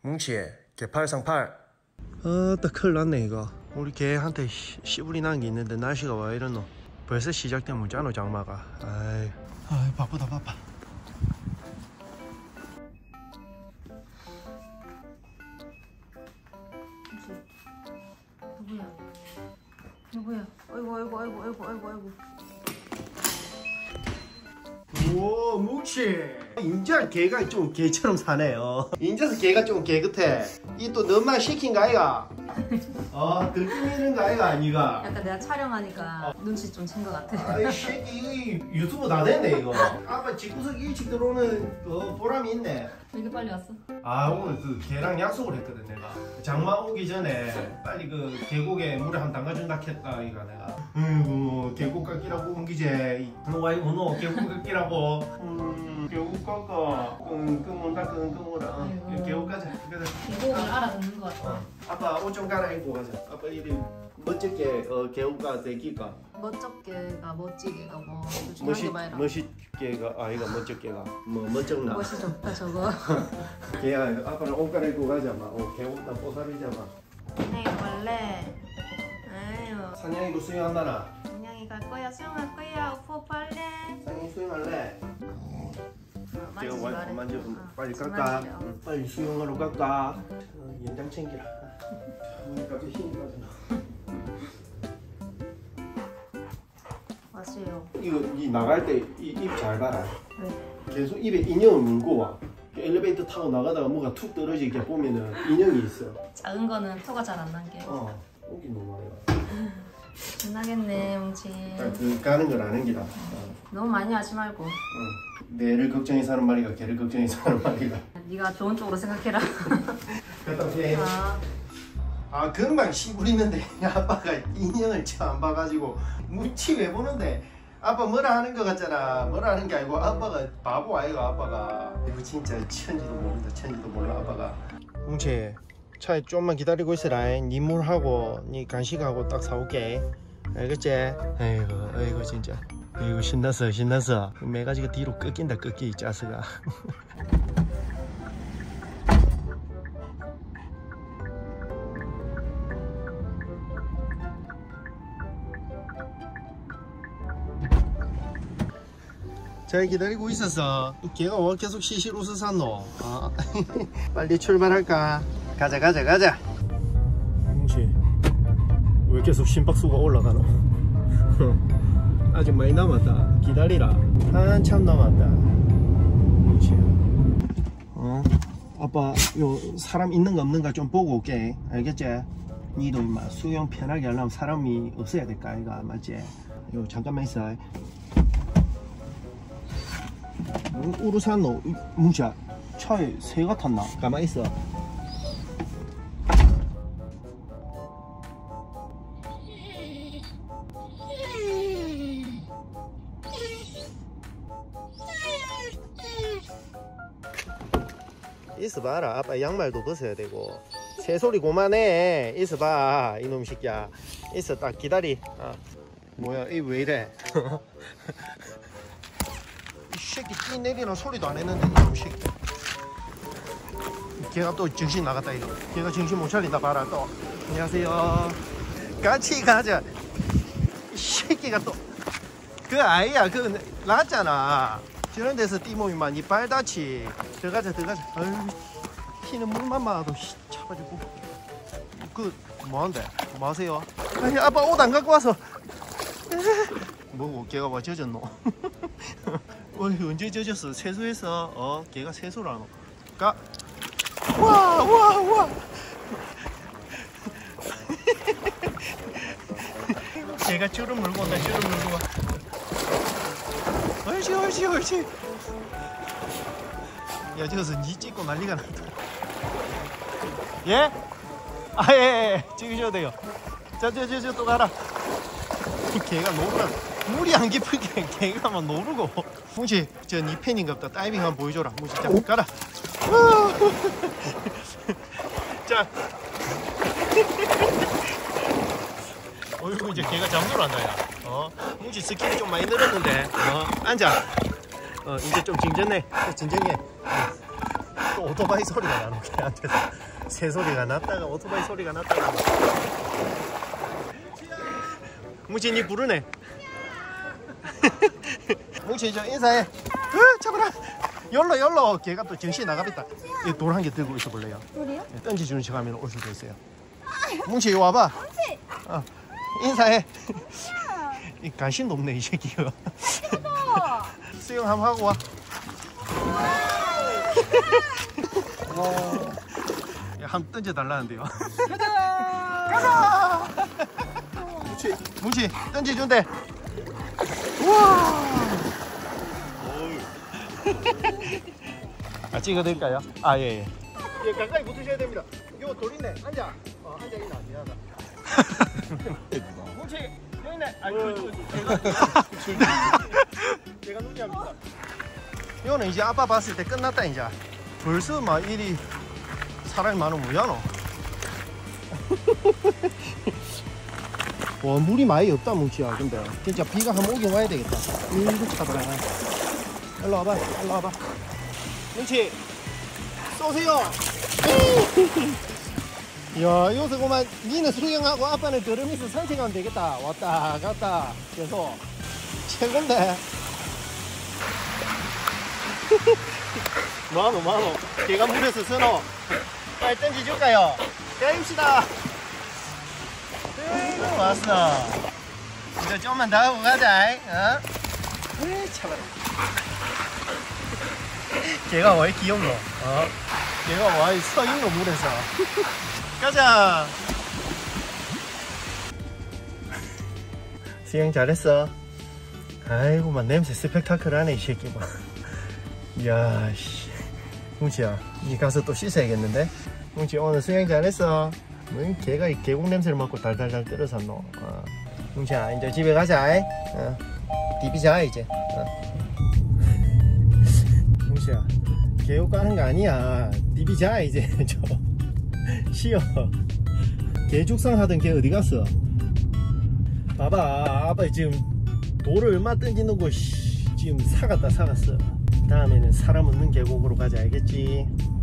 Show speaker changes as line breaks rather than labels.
뭉치 개팔상팔. 딱 큰일 났네 이거. 우리 개한테 씨부리 난 게 있는데 날씨가 왜 이러노. 벌써 시작되면 문자노 장마가. 아이 바쁘다 바빠.
누구야? 아이고.
우와 뭉치. 인자 개가 좀 개처럼 사네요. 인자서 개가 좀 개 같아. 이 또 너만 시킨 거 아이가? 들키는 거 아이가 니가?
약간 내가 촬영하니까 눈치 좀 챈 것 같아.
아이 새끼 이거 유튜브 다 됐네 이거. 아빠 집구석 일찍 들어오는 보람이 있네.
왜 이렇게 빨리 왔어?
오늘 그 개랑 약속을 했거든 내가. 장마 오기 전에 빨리 그 계곡에 물에 한 담가준다 했다 이가 내가. 아이고 계곡 깎기라고 옮기제. 너 계곡 깎기라고. 계곡 깎아. 끙끙문다 끙끙무라. 계곡 가자.
계곡을 알아듣는 것 같아.
아빠 옷 좀 갈아입고 가자. 아빠 이리 멋지게 계곡가 대기가.
멋쩍게가 멋지게가 뭐 중요한 게 말이야.
멋있게가 아이가 멋쩍게가 뭐 멋쩍나.
멋이 좋다 저거.
걔야 아빠는 옷 갈아입고 가자 마. 계곡다 뽀사리자 마.
네 원래. 아유.
산양이도 수영한다나.
그냥이 갈 거야 수영할 거야 오빠 빨래.
산양이 수영할래?
만지지 말해.
만져 빨리 깎아. 빨리 수영하러 깎아. 연장 챙기라. 갑자기 힘이 빠져나.
맞아요.
이거 나갈 때 입 잘 봐라.
네.
계속 입에 인형을 물고 와. 엘리베이터 타고 나가다가 뭐가 툭 떨어지게 보면은 인형이 있어.
작은 거는 표가 잘 안 난 게.
여기 너무 많이 가.
신나겠네 뭉치.
그 가는 걸 아는 기다.
너무 많이 하지 말고.
내를 걱정해서 하는 말이가 걔를 걱정해서 하는 말이가.
네가 좋은 쪽으로 생각해라.
갔다 오게. 금방 씨부리는데 아빠가 인형을 참 안 봐가지고 무치 왜 보는데 아빠 뭐라 하는 거 같잖아. 뭐라 하는 게 아니고 아빠가 바보 아이가 아빠가. 이거 진짜 천지도 모른다. 천지도 몰라 아빠가. 뭉치 차에 좀만 기다리고 있으라. 니 물하고 니 간식하고 딱 사올게. 알겠지? 아이고 진짜. 이거 신났어. 매가지가 뒤로 꺾인다 꺾기 이 짜스가. 잘 기다리고 있었어. 또 걔가 왜 계속 시실 웃어 샀노? 빨리 출발할까? 가자. 뭉치 왜 계속 심박수가 올라가노? 아직 많이 남았다. 기다리라. 한참 남았다. 뭉치. 아빠 요 사람 있는 거 없는가 좀 보고 올게. 알겠지? 니도 임마 수영 편하게 하려면 사람이 없어야 될까 이가 맞지? 요 잠깐만 있어. 우르산노 뭉치야 차에 새가 탔나? 가만히 있어. 있어봐라. 아빠 양말도 벗어야 되고. 새소리 그만해. 있어봐 이놈 새끼야. 있어 딱 기다리. 뭐야 이 왜 이래. 이 새끼 뛰 내리는 소리도 안 했는데 이놈 새끼. 걔가 또 정신 나갔다 이거. 걔가 정신 못 차린다 봐라 또. 안녕하세요. 같이 가자. 이 새끼가 또 그 아이야 그 낳았잖아. 저런 데서 띠몸이만 이빨 다치. 들어가자. 아유 피는 물만 마도 차가지고. 그 뭐한데? 뭐 하세요? 아니 아빠 옷 안 갖고 와서. 뭐고 걔가 뭐 젖었노? 언제 젖었어? 세수해서 걔가 세수를 안 하노. 가. 와. 걔가 주름 물고 온다. 옳지. 야 저기서 니 찍고 난리가 났다. 예? 예. 찍으셔도 돼요. 자, 또 가라. 걔가 노르라. 물이 안 깊을게 걔가 막 노르고. 뭉치 저 니 팬인갑다. 다이빙 한번 보여줘라. 뭉치 자 가라. 자. 어이구 이제 걔가 잠수를 한다 야. 뭉치 스킬이 좀 많이 늘었는데. 앉아. 이제 좀 진정해. 또 오토바이 소리가 나는 걔한테서 새 소리가 났다가 오토바이 소리가 났다가. 뭉치 니 부르네. 뭉치 저 인사해. 잡아라. 열로 걔가 또 정신이 나가겠다. 이 돌 한 개 들고 있어 볼래요?
돌이요?
던지주는 척 하면 올 수도 있어요. 뭉치 이거 와봐.
뭉치!
인사해. 이 관심도 없네 이 새끼가. 수영 한번 하고 와. 한번 던져달라는데요. 가자! 뭉치 던져준대. 우와! 찍어드릴까요? 예. 예, 가까이 붙으셔야 됩니다. 요 돌 있네. 앉아. 앉아 있나? 미안하다. 뭉치 여기 있네. 제가 눈이합니다. 이거는 이제 아빠 봤을 때 끝났다 이제. 벌써 막 일이 사람이 많으면 뭐야노. 와 물이 많이 없다 뭉치야. 근데 진짜 비가 한번 오긴 와야 되겠다. 이거 차더라. 일로 와봐. 뭉치 쏘세요. 야 여기서 그만 니는 수영하고 아빠는 드럼에서 산책하면 되겠다. 왔다 갔다 계속 최고인데. 뭐하노 걔가 물에서 서노. 빨리 던져줄까요? 가입시다. 왔어. 이제 좀만 더 하고 가자. 참아라. 걔가 왜 귀엽노? 걔가 왜 서 있노 물에서? 가자. 수영 잘했어. 아이고 막 냄새 스펙타클하네 이 새끼 막. 이야 씨. 뭉치야 니 가서 또 씻어야겠는데? 뭉치 오늘 수영 잘했어. 걔가 이 계곡 냄새를 맡고 달달달 떨어졌노. 뭉치야 이제 집에 가자. 디비자 이제. 뭉치야 계곡 가는 거 아니야. 디비자 이제. 저 쉬어. 개죽상 하던 걔 어디 갔어? 봐봐 아빠 지금 돌을 얼마 던지는 거 지금 사갔어. 다음에는 사람 없는 계곡으로 가자 알겠지?